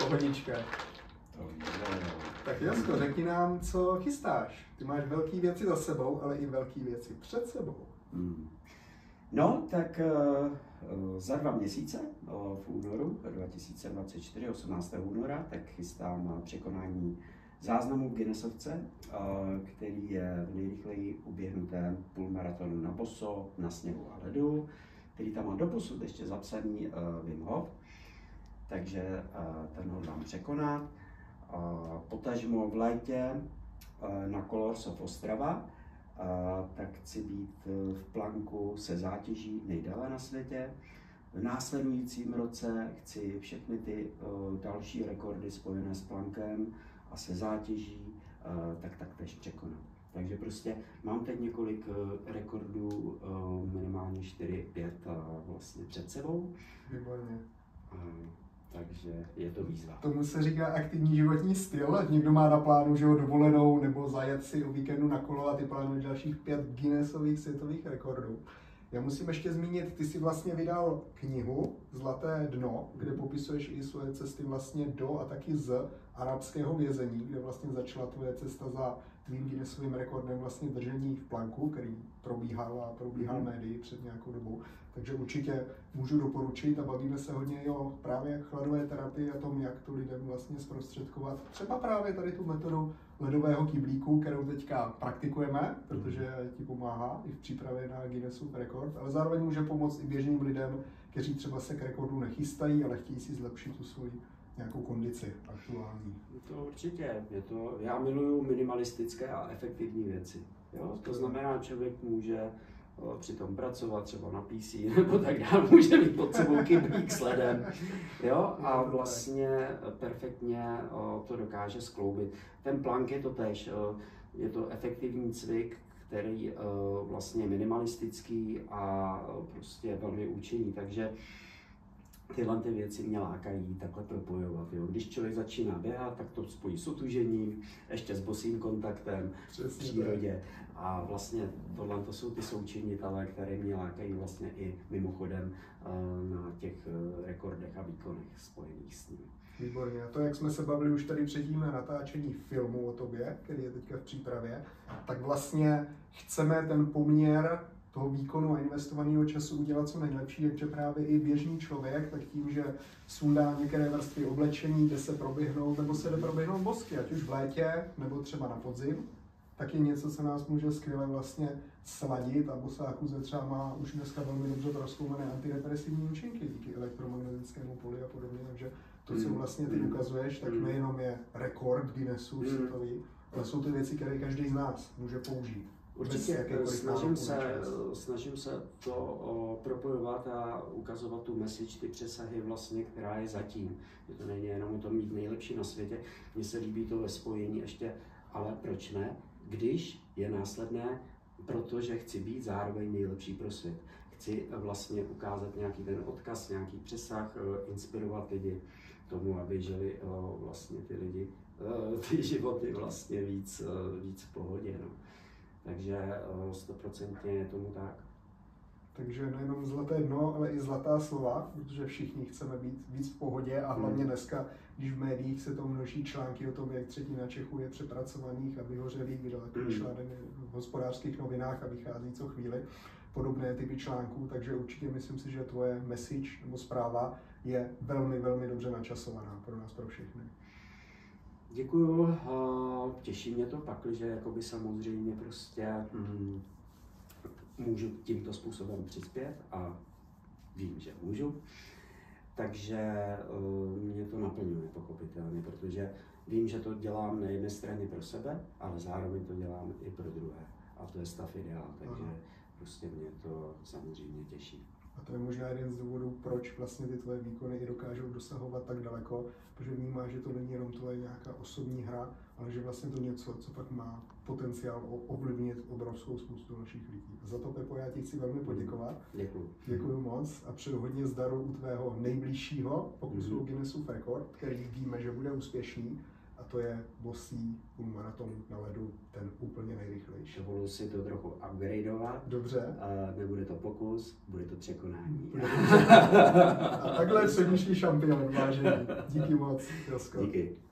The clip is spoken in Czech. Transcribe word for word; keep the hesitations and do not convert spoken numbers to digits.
pohodička. Tak Josko, řekni nám, co chystáš. Ty máš velké věci za sebou, ale i velké věci před sebou. Hmm. No, tak uh, za dva měsíce, uh, v únoru dva tisíce dvacet čtyři, osmnáctého února, tak chystám překonání záznamu v Guinnessovce, uh, který je v nejrychleji uběhnutém půlmaratonu na boso, na sněhu a ledu, který tam má doposud ještě zapsaný uh, Wim Hof, takže uh, ten hodlám překonat. Uh, potažmo v létě uh, na Colors of Ostrava, uh, tak chci být uh, v planku se zátěží nejdéle na světě. V následujícím roce chci všechny ty uh, další rekordy spojené s plankem a se zátěží uh, tak taktéž překonat. Takže prostě mám teď několik uh, rekordů, uh, minimálně čtyři pět uh, vlastně před sebou. Výborně. Uh, Takže je to výzva. Tomu se říká aktivní životní styl. Někdo má na plánu, že ho dovolenou nebo zajet si o víkendu na kolo a ty plánuješ dalších pět Guinnessových světových rekordů. Já musím ještě zmínit, ty jsi vlastně vydal knihu Zlaté dno, kde popisuješ i svoje cesty vlastně do a taky z arabského vězení, kde vlastně začala tvoje cesta za tvým Guinnessovým rekordem vlastně držení v planku, který probíhal a probíhal médii před nějakou dobou. Takže určitě můžu doporučit a bavíme se hodně i o právě chladové terapii a tom, jak to lidem vlastně zprostředkovat. Třeba právě tady tu metodu ledového kyblíku, kterou teďka praktikujeme, protože ti pomáhá i v přípravě na Guinnessův rekord, ale zároveň může pomoct i běžným lidem, kteří třeba se k rekordu nechystají, ale chtějí si zlepšit tu svoji nějakou kondici aktuální. To určitě, je to, já miluju minimalistické a efektivní věci. Jo? To znamená, že člověk může při tom pracovat třeba na P C nebo tak dále, může mít pod sebou kyblík s ledem, jo, a vlastně perfektně to dokáže skloubit. Ten plank je to též, je to efektivní cvik, který vlastně je minimalistický a prostě velmi účinný, takže tyhle ty věci mě lákají takhle propojovat. Jo. Když člověk začíná běhat, tak to spojí s otužením, ještě s bosým kontaktem v přírodě. A vlastně tohle to jsou ty součinitelé, které mě lákají vlastně i mimochodem na těch rekordech a výkonech spojených s ním. Výborně. A to, jak jsme se bavili už tady předtím na natáčení filmu o tobě, který je teďka v přípravě, tak vlastně chceme ten poměr toho výkonu a investovaného času udělat co nejlepší, takže právě i běžný člověk, tak tím, že sundá některé vrstvy oblečení, jde se proběhnout, nebo se jde proběhnout bosky, ať už v létě, nebo třeba na podzim, tak je něco, co nás může skvěle vlastně sladit a bosá kůze třeba má už dneska velmi dobře prozkoumané antidepresivní účinky díky elektromagnetickému poli a podobně, takže to, co vlastně ty ukazuješ, tak nejenom je rekord Guinnessu světový, ale jsou to věci, které každý z nás může použít. Určitě snažím se, snažím se to o, propojovat a ukazovat tu message, ty přesahy vlastně, která je zatím. Je to není jenom o tom mít nejlepší na světě, mně se líbí to ve spojení ještě, ale proč ne, když je následné, protože chci být zároveň nejlepší pro svět. Chci vlastně ukázat nějaký ten odkaz, nějaký přesah, inspirovat lidi tomu, aby žili vlastně ty lidi, ty životy vlastně víc, víc v pohodě. No. Takže stoprocentně je tomu tak. Takže nejenom zlaté dno, ale i zlatá slova, protože všichni chceme být víc v pohodě a hlavně dneska, když v médiích se to množí články o tom, jak třetina Čechů je přepracovaných a vyhořelých, vydal takový článek v Hospodářských novinách a vychází co chvíli podobné typy článků, takže určitě myslím si, že tvoje message nebo zpráva je velmi, velmi dobře načasovaná pro nás, pro všechny. Děkuju, těší mě to pak, že jakoby samozřejmě prostě mm, můžu tímto způsobem přispět a vím, že můžu. Takže uh, mě to naplňuje pochopitelně, protože vím, že to dělám na jedné straně pro sebe, ale zároveň to dělám i pro druhé. A to je stav ideál, takže Aha. prostě mě to samozřejmě těší. A to je možná jeden z důvodů, proč vlastně ty tvoje výkony i dokážou dosahovat tak daleko, protože vnímáš, že to není jenom tvoje nějaká osobní hra, ale že vlastně to něco, co pak má potenciál ovlivnit obrovskou spoustu dalších lidí. A za to, Pepo, já ti chci velmi poděkovat. Děkuju. Děkuju moc a přeju hodně zdaru u tvého nejbližšího pokusu mm-hmm. o Guinnessův rekord, který víme, že bude úspěšný. a to je bosý půlmaraton na ledu, ten úplně nejrychlejší. Dovoluji si to trochu upgradeovat. Dobře. Uh, nebude to pokus, bude to překonání. A takhle přednížší šampion, vážení. Díky moc, Josko. Díky.